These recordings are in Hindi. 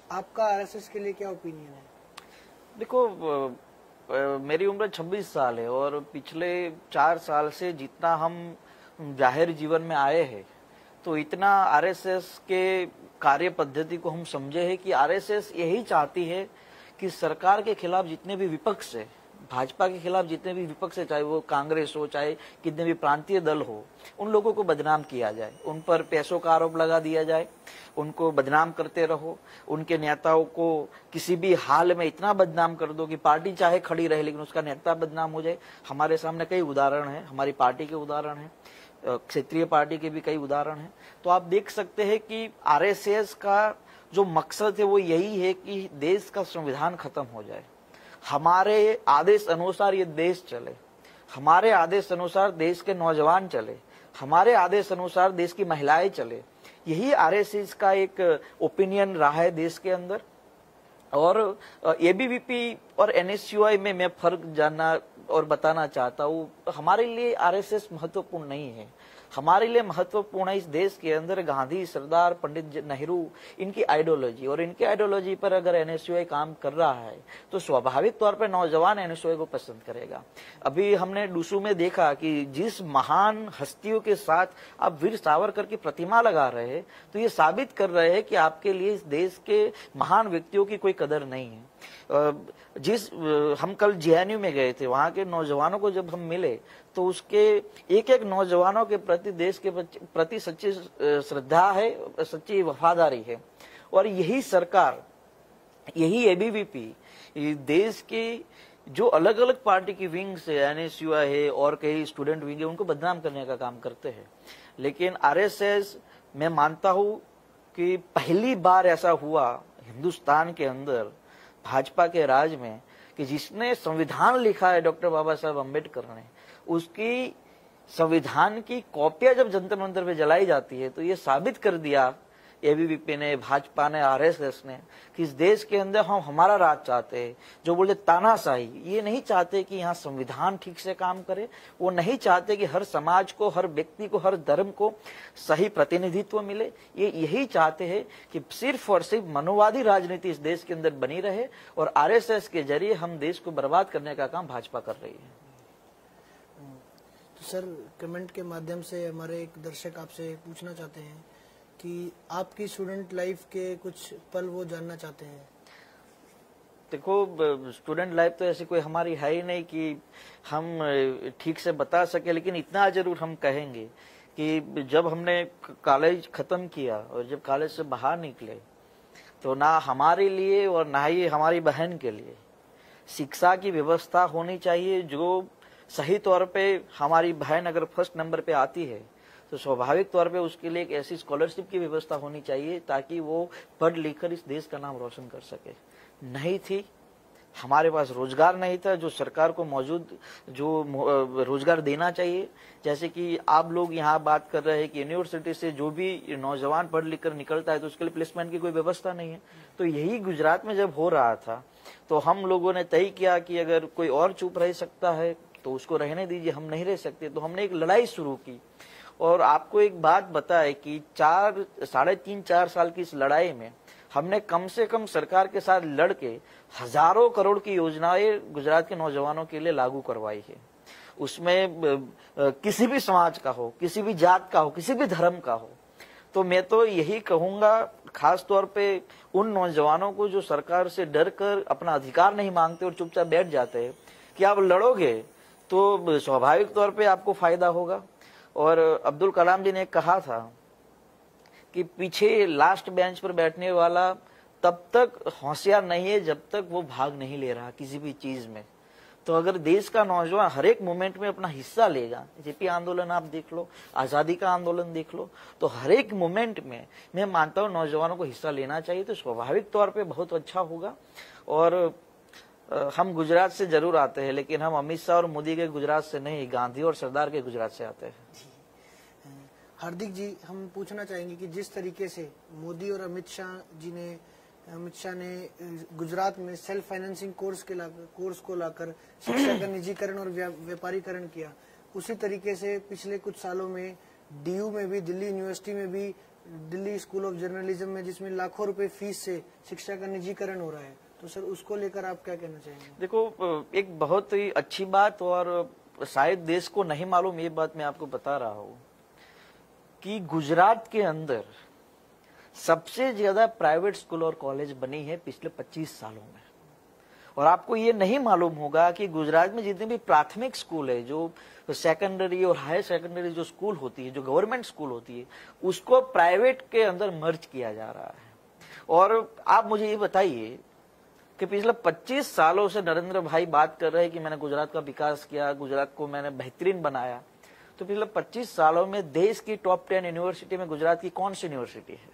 आपका आरएसएस के लिए क्या ओपिनियन है? देखो, मेरी उम्र 26 साल है और पिछले 4 साल से जितना हम जाहिर जीवन में आए हैं, तो इतना आरएसएस के कार्य पद्धति को हम समझे हैं कि आरएसएस यही चाहती है कि सरकार के खिलाफ जितने भी विपक्ष है, भाजपा के खिलाफ जितने भी विपक्ष है, चाहे वो कांग्रेस हो, चाहे कितने भी प्रांतीय दल हो, उन लोगों को बदनाम किया जाए, उन पर पैसों का आरोप लगा दिया जाए, उनको बदनाम करते रहो, उनके नेताओं को किसी भी हाल में इतना बदनाम कर दो कि पार्टी चाहे खड़ी रहे लेकिन उसका नेता बदनाम हो जाए। हमारे सामने कई उदाहरण हैं, हमारी पार्टी के उदाहरण हैं, क्षेत्रीय पार्टी के भी कई उदाहरण हैं। तो आप देख सकते हैं कि आरएसएस का जो मकसद है वो यही है कि देश का संविधान खत्म हो जाए, हमारे आदेश अनुसार ये देश चले, हमारे आदेश अनुसार देश के नौजवान चले, हमारे आदेश अनुसार देश की महिलाएं चले। यही आरएसएस का एक ओपिनियन रहा है देश के अंदर। और एबीवीपी और एनएसयूआई में मैं फर्क जानना और बताना चाहता हूँ। हमारे लिए आरएसएस महत्वपूर्ण नहीं है, हमारे लिए महत्वपूर्ण है इस देश के अंदर गांधी, सरदार, पंडित नेहरू, इनकी आइडियोलॉजी। और इनकी आइडियोलॉजी पर अगर एनएसयूआई काम कर रहा है तो स्वाभाविक तौर पर नौजवान एनएसयूआई को पसंद करेगा। अभी हमने डूसू में देखा कि जिस महान हस्तियों के साथ आप वीर सावरकर की प्रतिमा लगा रहे हैं, तो ये साबित कर रहे हैं कि आपके लिए इस देश के महान व्यक्तियों की कोई कदर नहीं है। हम कल जेएनयू में गए थे, वहां के नौजवानों को जब हम मिले तो उसके एक एक नौजवानों के प्रति, देश के प्रति सच्ची श्रद्धा है, सच्ची वफादारी है। और यही सरकार, यही एबीवीपी देश की जो अलग अलग पार्टी की विंग्स है, एनएसयूआई है और कई स्टूडेंट विंग है, उनको बदनाम करने का काम करते हैं। लेकिन आरएसएस, मैं मानता हूं कि पहली बार ऐसा हुआ हिंदुस्तान के अंदर भाजपा के राज में कि जिसने संविधान लिखा है डॉक्टर बाबा साहब अम्बेडकर ने, उसकी संविधान की कॉपियां जब जंतर मंतर पे जलाई जाती है, तो ये साबित कर दिया एबीवीपी ने, भाजपा ने, आरएसएस ने कि इस देश के अंदर हम हमारा राज चाहते हैं। जो बोलते तानाशाही, ये नहीं चाहते कि यहाँ संविधान ठीक से काम करे, वो नहीं चाहते कि हर समाज को, हर व्यक्ति को, हर धर्म को सही प्रतिनिधित्व मिले। ये यही चाहते हैं कि सिर्फ और सिर्फ मनोवादी राजनीति इस देश के अंदर बनी रहे, और आरएसएस के जरिए हम देश को बर्बाद करने का काम भाजपा कर रही है। तो सर, कमेंट के माध्यम से हमारे एक दर्शक आपसे पूछना चाहते हैं कि आपकी स्टूडेंट लाइफ के कुछ पल वो जानना चाहते हैं। देखो, स्टूडेंट लाइफ तो ऐसी कोई हमारी है ही नहीं कि हम ठीक से बता सके, लेकिन इतना जरूर हम कहेंगे कि जब हमने कॉलेज खत्म किया और जब कॉलेज से बाहर निकले, तो ना हमारे लिए और ना ही हमारी बहन के लिए शिक्षा की व्यवस्था होनी चाहिए। जो सही तौर पे हमारी बहन अगर फर्स्ट नंबर पे आती है तो स्वाभाविक तौर पे उसके लिए एक ऐसी स्कॉलरशिप की व्यवस्था होनी चाहिए ताकि वो पढ़ लिख कर इस देश का नाम रोशन कर सके। नहीं थी, हमारे पास रोजगार नहीं था जो सरकार को मौजूद जो रोजगार देना चाहिए। जैसे कि आप लोग यहाँ बात कर रहे हैं कि यूनिवर्सिटी से जो भी नौजवान पढ़ लिख कर निकलता है तो उसके लिए प्लेसमेंट की कोई व्यवस्था नहीं है। तो यही गुजरात में जब हो रहा था तो हम लोगों ने तय किया कि अगर कोई और चुप रह सकता है तो उसको रहने दीजिए, हम नहीं रह सकते। तो हमने एक लड़ाई शुरू की। और आपको एक बात बताए कि 3.5-4 साल की इस लड़ाई में हमने कम से कम सरकार के साथ लड़ के हजारों करोड़ की योजनाएं गुजरात के नौजवानों के लिए लागू करवाई है। उसमें किसी भी समाज का हो, किसी भी जात का हो, किसी भी धर्म का हो। तो मैं तो यही कहूंगा, खास तौर पे उन नौजवानों को जो सरकार से डर कर अपना अधिकार नहीं मांगते और चुपचाप बैठ जाते हैं, कि आप लड़ोगे तो स्वाभाविक तौर पे आपको फायदा होगा। और अब्दुल कलाम जी ने कहा था कि पीछे लास्ट बेंच पर बैठने वाला तब तक होशियार नहीं है जब तक वो भाग नहीं ले रहा किसी भी चीज में। तो अगर देश का नौजवान हर एक मोमेंट में अपना हिस्सा लेगा, जेपी आंदोलन आप देख लो, आजादी का आंदोलन देख लो, तो हर एक मोमेंट में मैं मानता हूँ नौजवानों को हिस्सा लेना चाहिए। तो स्वाभाविक तौर पे बहुत अच्छा होगा। और हम गुजरात से जरूर आते हैं, लेकिन हम अमित शाह और मोदी के गुजरात से नहीं, गांधी और सरदार के गुजरात से आते हैं। हार्दिक जी, हम पूछना चाहेंगे कि जिस तरीके से मोदी और अमित शाह ने गुजरात में सेल्फ फाइनेंसिंग कोर्स को लाकर शिक्षा का निजीकरण और व्यापारीकरण किया, उसी तरीके से पिछले कुछ सालों में डीयू में भी, दिल्ली यूनिवर्सिटी में भी दिल्ली स्कूल ऑफ जर्नलिज्म में, जिसमें लाखों रुपए फीस से शिक्षा का निजीकरण हो रहा है, तो सर उसको लेकर आप क्या कहना चाहेंगे? देखो, एक बहुत ही अच्छी बात, और शायद देश को नहीं मालूम ये बात मैं आपको बता रहा हूँ कि गुजरात के अंदर सबसे ज्यादा प्राइवेट स्कूल और कॉलेज बनी है पिछले 25 सालों में। और आपको ये नहीं मालूम होगा कि गुजरात में जितने भी प्राथमिक स्कूल है, जो सेकेंडरी और हायर सेकेंडरी जो स्कूल होती है, जो गवर्नमेंट स्कूल होती है, उसको प्राइवेट के अंदर मर्ज किया जा रहा है। और आप मुझे ये बताइए कि पिछले 25 सालों से नरेंद्र भाई बात कर रहे हैं कि मैंने गुजरात का विकास किया, गुजरात को मैंने बेहतरीन बनाया, तो पिछले 25 सालों में देश की टॉप 10 यूनिवर्सिटी में गुजरात की कौन सी यूनिवर्सिटी है?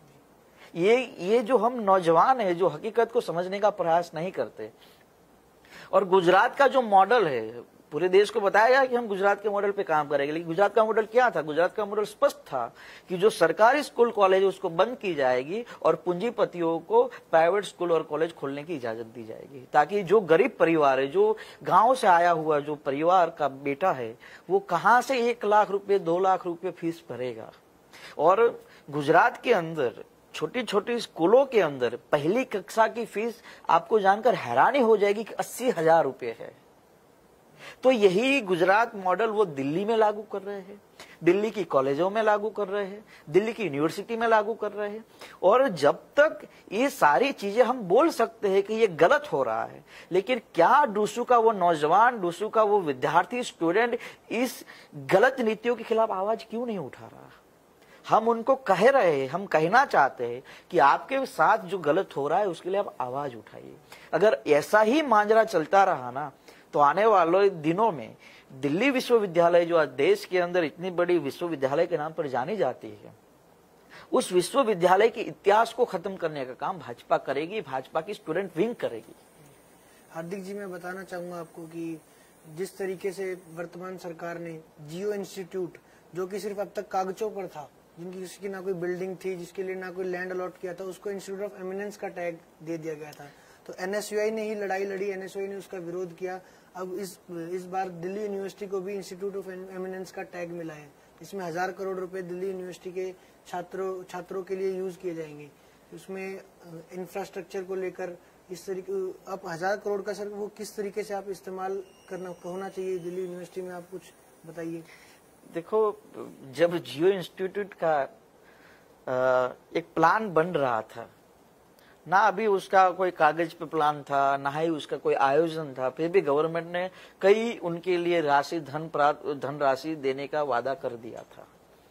ये जो हम नौजवान है, जो हकीकत को समझने का प्रयास नहीं करते, और गुजरात का जो मॉडल है, पूरे देश को बताया गया कि हम गुजरात के मॉडल पे काम करेंगे, लेकिन गुजरात का मॉडल क्या था? गुजरात का मॉडल स्पष्ट था कि जो सरकारी स्कूल कॉलेज उसको बंद की जाएगी और पूंजीपतियों को प्राइवेट स्कूल और कॉलेज खोलने की इजाजत दी जाएगी, ताकि जो गरीब परिवार है, जो गांव से आया हुआ जो परिवार का बेटा है, वो कहां से 1 लाख रुपए 2 लाख रुपए फीस भरेगा। और गुजरात के अंदर छोटी छोटी स्कूलों के अंदर पहली कक्षा की फीस आपको जानकर हैरानी हो जाएगी कि 80,000 रुपए है। तो यही गुजरात मॉडल वो दिल्ली में लागू कर रहे हैं, दिल्ली की कॉलेजों में लागू कर रहे हैं, दिल्ली की यूनिवर्सिटी में लागू कर रहे हैं। और जब तक ये सारी चीजें हम बोल सकते हैं कि ये गलत हो रहा है, लेकिन क्या डूसू का वो नौजवान, डूसू का वो विद्यार्थी, स्टूडेंट इस गलत नीतियों के खिलाफ आवाज क्यों नहीं उठा रहा? हम उनको कह रहे हैं, हम कहना चाहते हैं कि आपके साथ जो गलत हो रहा है उसके लिए आप आवाज उठाइए। अगर ऐसा ही मांजरा चलता रहा ना, तो आने वाले दिनों में दिल्ली विश्वविद्यालय, जो आज देश के अंदर इतनी बड़ी विश्वविद्यालय के नाम पर जानी जाती है, उस विश्वविद्यालय के इतिहास को खत्म करने का काम भाजपा करेगी, भाजपा की स्टूडेंट विंग करेगी। हार्दिक जी, मैं बताना चाहूंगा आपको कि जिस तरीके से वर्तमान सरकार ने जियो इंस्टीट्यूट, जो कि सिर्फ अब तक कागजों पर था, जिनकी किसी ना कोई बिल्डिंग थी, जिसके लिए ना कोई लैंड अलॉट किया था, उसको इंस्टीट्यूट ऑफ एमिनेंस का टैग दे दिया गया था। तो एनएसयूआई ने ही लड़ाई लड़ी, एनएसयूआई ने उसका विरोध किया। अब इस बार दिल्ली यूनिवर्सिटी को भी इंस्टीट्यूट ऑफ एमिनेंस का टैग मिला है। इसमें 1000 करोड़ रुपए दिल्ली यूनिवर्सिटी के छात्रों के लिए यूज किए जाएंगे। उसमें इंफ्रास्ट्रक्चर को लेकर इस तरीके, अब 1000 करोड़ का सर वो किस तरीके से आप इस्तेमाल होना चाहिए दिल्ली यूनिवर्सिटी में, आप कुछ बताइए। देखो, जब जियो इंस्टीट्यूट का एक प्लान बन रहा था ना, अभी उसका कोई कागज पे प्लान था, ना ही उसका कोई आयोजन था, फिर भी गवर्नमेंट ने कई उनके लिए धन राशि देने का वादा कर दिया था।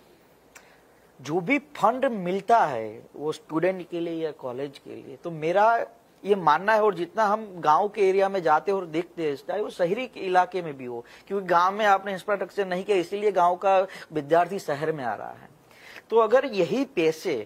जो भी फंड मिलता है वो स्टूडेंट के लिए या कॉलेज के लिए, तो मेरा ये मानना है, और जितना हम गांव के एरिया में जाते हैं और देखते हैं, चाहे वो शहरी के इलाके में भी हो, क्योंकि गांव में आपने इंफ्रास्ट्रक्चर नहीं किया, इसीलिए गांव का विद्यार्थी शहर में आ रहा है। तो अगर यही पैसे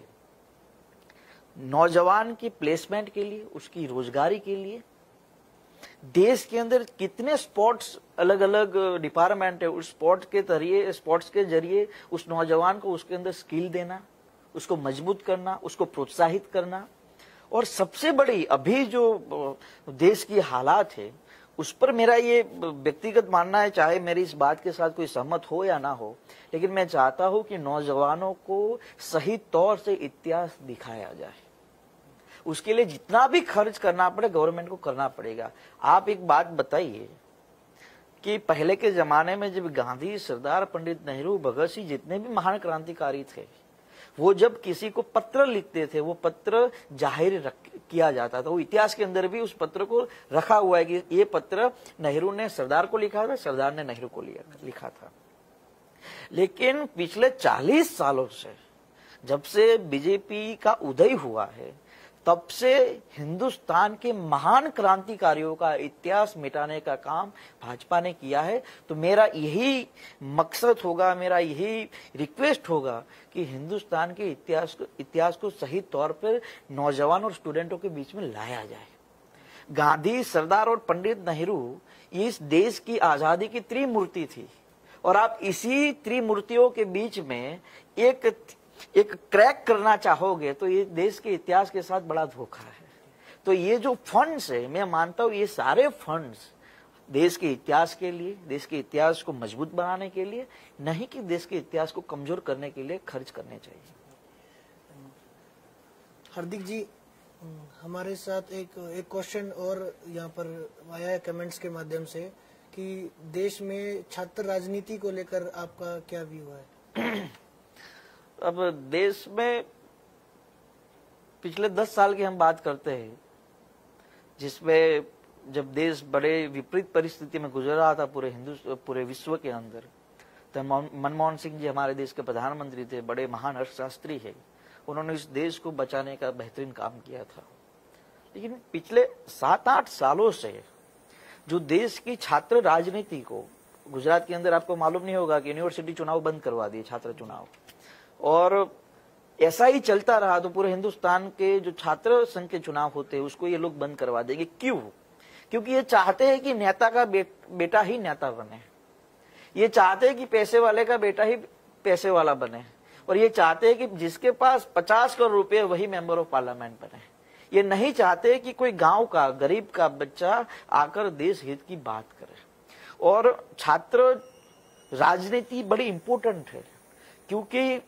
नौजवान की प्लेसमेंट के लिए, उसकी रोजगारी के लिए, देश के अंदर कितने स्पोर्ट्स अलग अलग डिपार्टमेंट है, उस स्पोर्ट्स के जरिए उस नौजवान को उसके अंदर स्किल देना, उसको मजबूत करना, उसको प्रोत्साहित करना। और सबसे बड़ी अभी जो देश की हालात है, उस पर मेरा ये व्यक्तिगत मानना है, चाहे मेरी इस बात के साथ कोई सहमत हो या ना हो, लेकिन मैं चाहता हूं कि नौजवानों को सही तौर से इतिहास दिखाया जाए। उसके लिए जितना भी खर्च करना पड़े गवर्नमेंट को करना पड़ेगा। आप एक बात बताइए कि पहले के जमाने में जब गांधी, सरदार, पंडित नेहरू, भगत सिंह, जितने भी महान क्रांतिकारी थे, वो जब किसी को पत्र लिखते थे, वो पत्र जाहिर किया जाता था। वो इतिहास के अंदर भी उस पत्र को रखा हुआ है कि ये पत्र नेहरू ने सरदार को लिखा था, सरदार ने नेहरू को लिखा था। लेकिन पिछले 40 सालों से, जब से बीजेपी का उदय हुआ है, तब से हिंदुस्तान के महान क्रांतिकारियों का इतिहास मिटाने का काम भाजपा ने किया है। तो मेरा यही मकसद होगा, मेरा यही रिक्वेस्ट होगा कि हिंदुस्तान के इतिहास को सही तौर पर नौजवान और स्टूडेंटों के बीच में लाया जाए। गांधी, सरदार और पंडित नेहरू इस देश की आजादी की त्रिमूर्ति थी, और आप इसी त्रिमूर्तियों के बीच में एक क्रैक करना चाहोगे तो ये देश के इतिहास के साथ बड़ा धोखा है। तो ये जो फंड्स है, मैं मानता हूं ये सारे फंड्स देश के इतिहास के लिए, देश के इतिहास को मजबूत बनाने के लिए, नहीं कि देश के इतिहास को कमजोर करने के लिए खर्च करने चाहिए। हार्दिक जी, हमारे साथ एक क्वेश्चन और यहाँ पर आया है कमेंट्स के माध्यम से कि देश में छात्र राजनीति को लेकर आपका क्या व्यू है? अब देश में पिछले 10 साल की हम बात करते हैं, जिसमें जब देश बड़े विपरीत परिस्थिति में गुजर रहा था पूरे विश्व के अंदर, तो मनमोहन सिंह जी हमारे देश के प्रधानमंत्री थे, बड़े महान अर्थशास्त्री है, उन्होंने इस देश को बचाने का बेहतरीन काम किया था। लेकिन पिछले 7-8 सालों से जो देश की छात्र राजनीति को, गुजरात के अंदर आपको मालूम नहीं होगा कि यूनिवर्सिटी चुनाव बंद करवा दिए, छात्र चुनाव, और ऐसा ही चलता रहा तो पूरे हिंदुस्तान के जो छात्र संघ के चुनाव होते हैं उसको ये लोग बंद करवा देंगे। क्यों? क्योंकि ये चाहते हैं कि नेता का बेटा ही नेता बने, ये चाहते हैं कि पैसे वाले का बेटा ही पैसे वाला बने, और ये चाहते हैं कि जिसके पास 50 करोड़ रुपए वही मेंबर ऑफ पार्लियामेंट बने। ये नहीं चाहते कि कोई गांव का गरीब का बच्चा आकर देश हित की बात करे। और छात्र राजनीति बड़ी इंपॉर्टेंट है, क्योंकि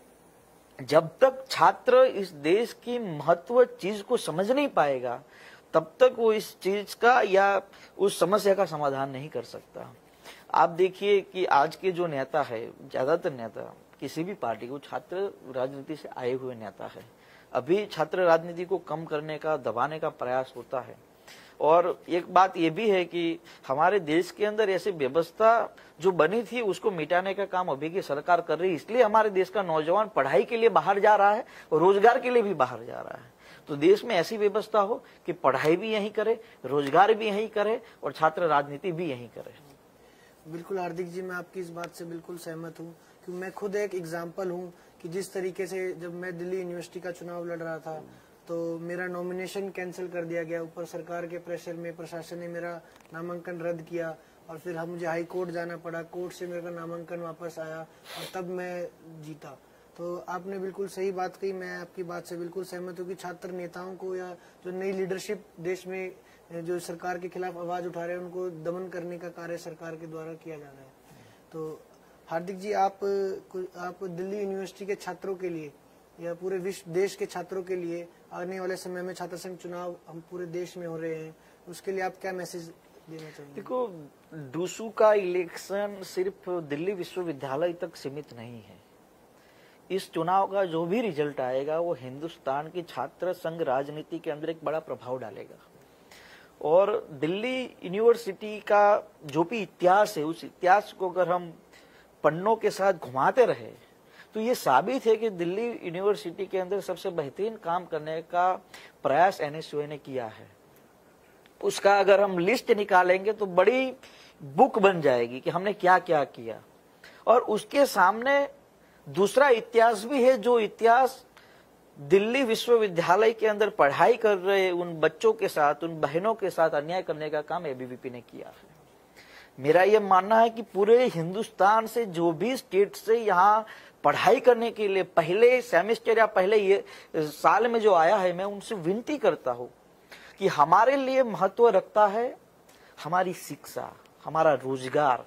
जब तक छात्र इस देश की महत्व चीज को समझ नहीं पाएगा तब तक वो इस चीज का या उस समस्या का समाधान नहीं कर सकता। आप देखिए कि आज के जो नेता है, ज्यादातर नेता किसी भी पार्टी को छात्र राजनीति से आए हुए नेता है। अभी छात्र राजनीति को कम करने का, दबाने का प्रयास होता है। और एक बात यह भी है कि हमारे देश के अंदर ऐसी व्यवस्था जो बनी थी उसको मिटाने का काम अभी की सरकार कर रही है। इसलिए हमारे देश का नौजवान पढ़ाई के लिए बाहर जा रहा है और रोजगार के लिए भी बाहर जा रहा है। तो देश में ऐसी व्यवस्था हो कि पढ़ाई भी यहीं करे, रोजगार भी यहीं करे और छात्र राजनीति भी यहीं करे। बिल्कुल हार्दिक जी, मैं आपकी इस बात से बिल्कुल सहमत हूँ, क्योंकि मैं खुद एक एग्जाम्पल हूँ कि जिस तरीके से जब मैं दिल्ली यूनिवर्सिटी का चुनाव लड़ रहा था तो मेरा नॉमिनेशन कैंसिल कर दिया गया। ऊपर सरकार के प्रेशर में प्रशासन ने मेरा नामांकन रद्द किया और फिर मुझे हाई कोर्ट जाना पड़ा, कोर्ट से मेरा नामांकन वापस आया और तब मैं जीता। तो आपने बिल्कुल सही बात कही, मैं आपकी बात से बिल्कुल सहमत हूँ कि छात्र नेताओं को या जो नई लीडरशिप देश में जो सरकार के खिलाफ आवाज उठा रहे हैं उनको दमन करने का कार्य सरकार के द्वारा किया जा रहा है। तो हार्दिक जी, आप दिल्ली यूनिवर्सिटी के छात्रों के लिए या पूरे विश्व देश के छात्रों के लिए आने वाले समय में छात्र संघ चुनाव हम पूरे देश में हो रहे हैं, उसके लिए आप क्या मैसेज देना चाहेंगे? देखो, डूसू का इलेक्शन सिर्फ दिल्ली विश्वविद्यालय तक सीमित नहीं है। इस चुनाव का जो भी रिजल्ट आएगा वो हिंदुस्तान की छात्र संघ राजनीति के अंदर एक बड़ा प्रभाव डालेगा। और दिल्ली यूनिवर्सिटी का जो भी इतिहास है उस इतिहास को अगर हम पन्नों के साथ घुमाते रहे तो ये साबित है कि दिल्ली यूनिवर्सिटी के अंदर सबसे बेहतरीन काम करने का प्रयास एनएसयूआई ने किया है। उसका अगर हम लिस्ट निकालेंगे तो बड़ी बुक बन जाएगी कि हमने क्या क्या किया। और उसके सामने दूसरा इतिहास भी है, जो इतिहास दिल्ली विश्वविद्यालय के अंदर पढ़ाई कर रहे उन बच्चों के साथ, उन बहनों के साथ अन्याय करने का काम एबीवीपी ने किया है। मेरा यह मानना है कि पूरे हिंदुस्तान से जो भी स्टेट से यहाँ पढ़ाई करने के लिए पहले सेमेस्टर या पहले ये साल में जो आया है, मैं उनसे विनती करता हूँ कि हमारे लिए महत्व रखता है हमारी शिक्षा, हमारा रोजगार।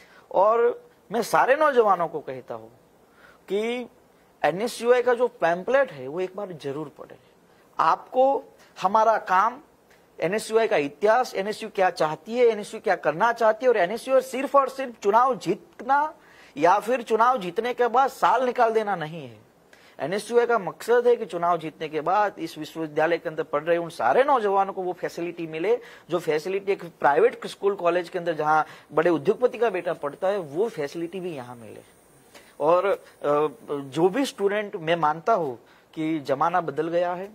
और मैं सारे नौजवानों को कहता हूँ कि एनएसयूआई का जो पैम्पलेट है वो एक बार जरूर पढ़े। आपको हमारा काम, एनएसयूआई का इतिहास, एनएसयू क्या चाहती है, एनएसयू क्या करना चाहती है, और एनएसयू सिर्फ और सिर्फ चुनाव जीतना या फिर चुनाव जीतने के बाद साल निकाल देना नहीं है। एनएसयूआई का मकसद है कि चुनाव जीतने के बाद इस विश्वविद्यालय के अंदर पढ़ रहे उन सारे नौजवानों को वो फैसिलिटी मिले जो फैसिलिटी एक प्राइवेट स्कूल कॉलेज के अंदर जहां बड़े उद्योगपति का बेटा पढ़ता है वो फैसिलिटी भी यहाँ मिले। और जो भी स्टूडेंट, मैं मानता हूँ कि जमाना बदल गया है,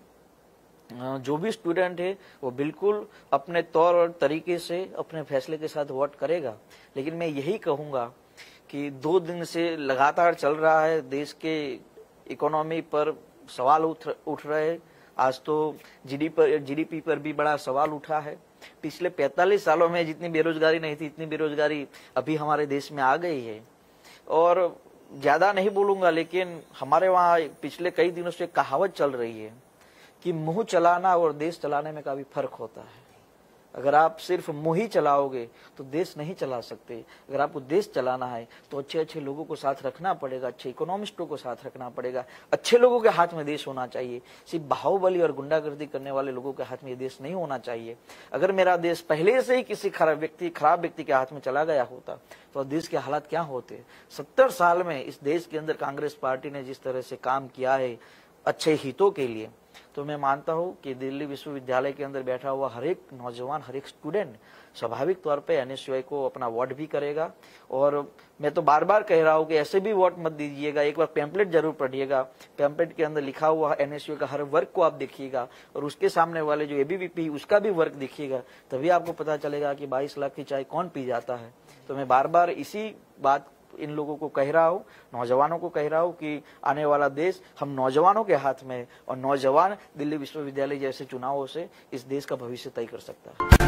जो भी स्टूडेंट है वो बिल्कुल अपने तौर और तरीके से अपने फैसले के साथ वोट करेगा। लेकिन मैं यही कहूंगा कि 2 दिन से लगातार चल रहा है, देश के इकोनॉमी पर सवाल उठ रहे हैं। आज तो जीडीपी पर भी बड़ा सवाल उठा है। पिछले 45 सालों में जितनी बेरोजगारी नहीं थी इतनी बेरोजगारी अभी हमारे देश में आ गई है। और ज्यादा नहीं बोलूंगा, लेकिन हमारे वहाँ पिछले कई दिनों से कहावत चल रही है कि मुंह चलाना और देश चलाने में काफी फर्क होता है। अगर आप सिर्फ मुंह ही चलाओगे तो देश नहीं चला सकते। अगर आपको देश चलाना है तो अच्छे अच्छे लोगों को साथ रखना पड़ेगा, अच्छे इकोनॉमिस्टों को साथ रखना पड़ेगा, अच्छे लोगों के हाथ में देश होना चाहिए। सिर्फ बाहुबली और गुंडागर्दी करने वाले लोगों के हाथ में ये देश नहीं होना चाहिए। अगर मेरा देश पहले से ही किसी खराब व्यक्ति के हाथ में चला गया होता तो देश के हालात क्या होते। 70 साल में इस देश के अंदर कांग्रेस पार्टी ने जिस तरह से काम किया है अच्छे हितों के लिए, तो मैं मानता हूं कि दिल्ली विश्वविद्यालय के अंदर बैठा हुआ हर एक नौजवान, हर एक स्टूडेंट स्वाभाविक तौर पे एनएसयूआई को अपना वोट भी करेगा। और मैं तो बार बार कह रहा हूं कि ऐसे भी वोट मत दीजिएगा, एक बार पैम्पलेट जरूर पढ़िएगा। पैम्पलेट के अंदर लिखा हुआ एनएसयूआई का हर वर्ग को आप देखिएगा और उसके सामने वाले जो एबीवीपी उसका भी वर्ग देखिएगा, तभी आपको पता चलेगा कि 22 लाख की चाय कौन पी जाता है। तो मैं बार बार इसी बात इन लोगों को कह रहा हूं, नौजवानों को कह रहा हूं कि आने वाला देश हम नौजवानों के हाथ में है और नौजवान दिल्ली विश्वविद्यालय जैसे चुनावों से इस देश का भविष्य तय कर सकता है।